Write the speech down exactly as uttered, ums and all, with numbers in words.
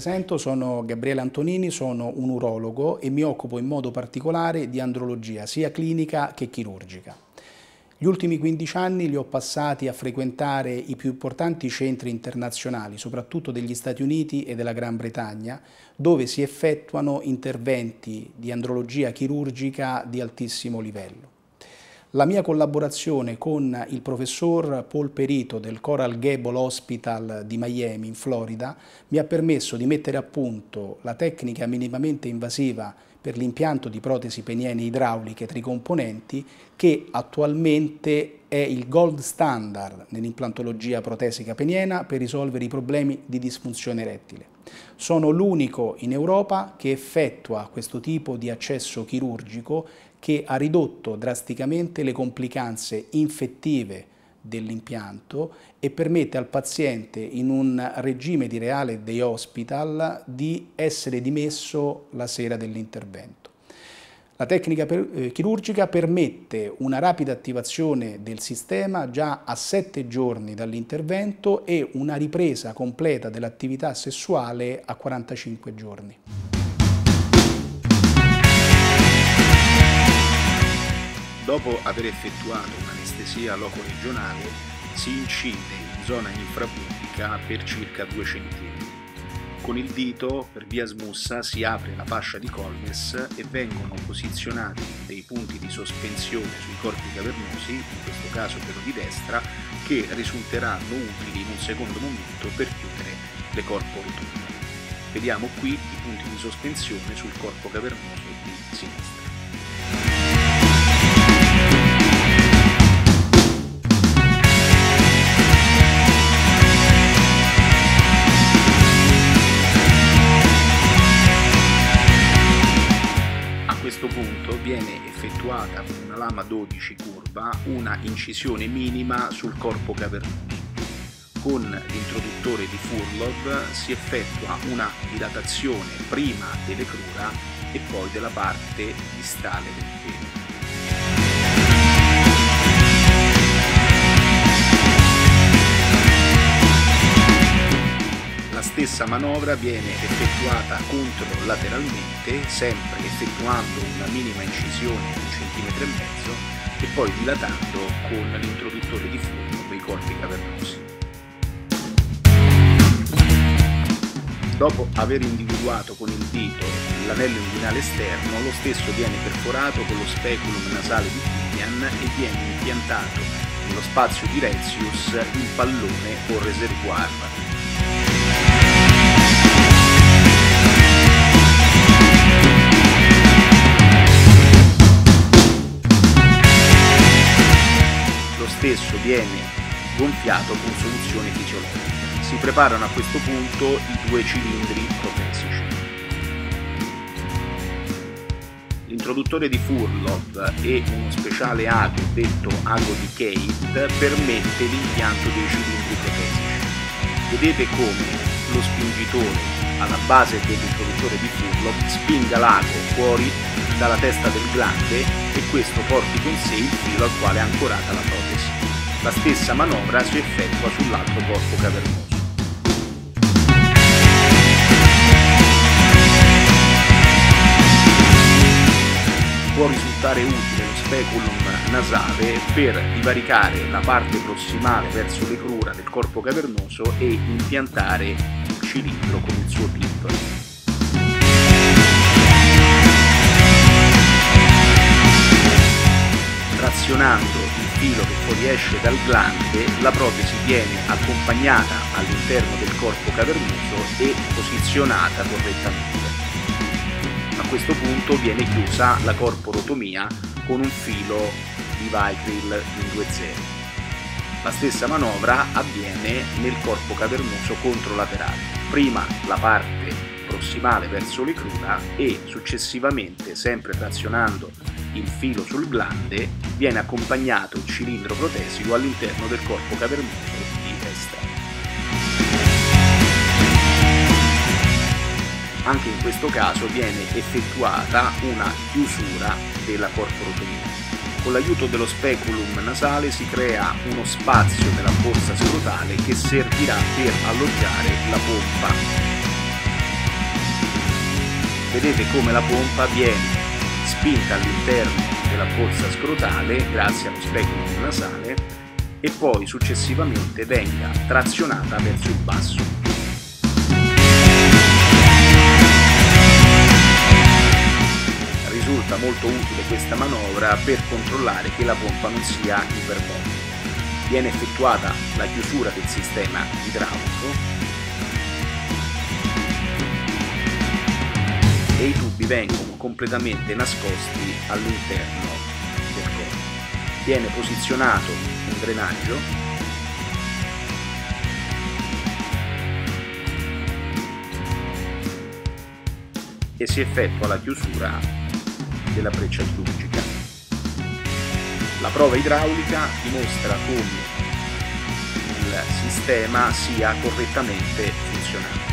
presento, sono Gabriele Antonini, sono un urologo e mi occupo in modo particolare di andrologia, sia clinica che chirurgica. Gli ultimi quindici anni li ho passati a frequentare i più importanti centri internazionali, soprattutto degli Stati Uniti e della Gran Bretagna, dove si effettuano interventi di andrologia chirurgica di altissimo livello. La mia collaborazione con il professor Paul Perito del Coral Gable Hospital di Miami, in Florida, mi ha permesso di mettere a punto la tecnica minimamente invasiva per l'impianto di protesi peniene idrauliche tricomponenti, che attualmente è il gold standard nell'implantologia protesica peniena per risolvere i problemi di disfunzione erettile. Sono l'unico in Europa che effettua questo tipo di accesso chirurgico che ha ridotto drasticamente le complicanze infettive dell'impianto e permette al paziente, in un regime di reale day hospital, di essere dimesso la sera dell'intervento. La tecnica per, eh, chirurgica permette una rapida attivazione del sistema già a sette giorni dall'intervento e una ripresa completa dell'attività sessuale a quarantacinque giorni. Dopo aver effettuato un'anestesia locoregionale, si incide in zona infrapubica per circa due centimetri. Con il dito, per via smussa, si apre la fascia di Colles e vengono posizionati dei punti di sospensione sui corpi cavernosi, in questo caso quello di destra, che risulteranno utili in un secondo momento per chiudere le corpo rotonde. Vediamo qui i punti di sospensione sul corpo cavernoso di sinistra. A questo punto viene effettuata con una lama dodici curva una incisione minima sul corpo cavernoso. Con l'introduttore di Furlov si effettua una dilatazione prima dell'ecrura e poi della parte distale del pene. La stessa manovra viene effettuata controlateralmente, sempre effettuando una minima incisione di un centimetro e mezzo e poi dilatando con l'introduttore di Furlov dei corpi cavernosi. Dopo aver individuato con il dito l'anello inguinale esterno, lo stesso viene perforato con lo speculum nasale di Tilian e viene impiantato nello spazio di Retzius il pallone o reservoir. Lo stesso viene gonfiato con soluzione fisiologica. Si preparano a questo punto i due cilindri protesici. L'introduttore di Furlov e uno speciale ago detto ago di Kate permette l'impianto dei cilindri protesici. Vedete come lo spingitore alla base dell'introduttore di Furlov spinga l'ago fuori dalla testa del glande e questo porti con sé il filo al quale è ancorata la protesi. La stessa manovra si effettua sull'altro corpo cavernoso. Può risultare utile lo speculum nasale per divaricare la parte prossimale verso l'ecrura del corpo cavernoso e impiantare il cilindro con il suo tip. Trazionando il filo che fuoriesce dal glande, la protesi viene accompagnata all'interno del corpo cavernoso e posizionata correttamente. A questo punto viene chiusa la corporotomia con un filo di Vicryl in due zeri. La stessa manovra avviene nel corpo cavernoso controlaterale. Prima la parte prossimale verso l'ecrura e successivamente, sempre trazionando il filo sul glande, viene accompagnato il cilindro protesico all'interno del corpo cavernoso di destra. Anche in questo caso viene effettuata una chiusura della corporotomia. Con l'aiuto dello speculum nasale si crea uno spazio nella borsa scrotale che servirà per alloggiare la pompa. vedete come la pompa viene spinta all'interno della borsa scrotale grazie allo speculum nasale e poi successivamente venga trazionata verso il basso. Risulta molto utile questa manovra per controllare che la pompa non sia ipermobile. Viene effettuata la chiusura del sistema idraulico e i tubi vengono completamente nascosti all'interno del corpo. Viene posizionato un drenaggio e si effettua la chiusura della breccia chirurgica. La prova idraulica dimostra come il sistema sia correttamente funzionante.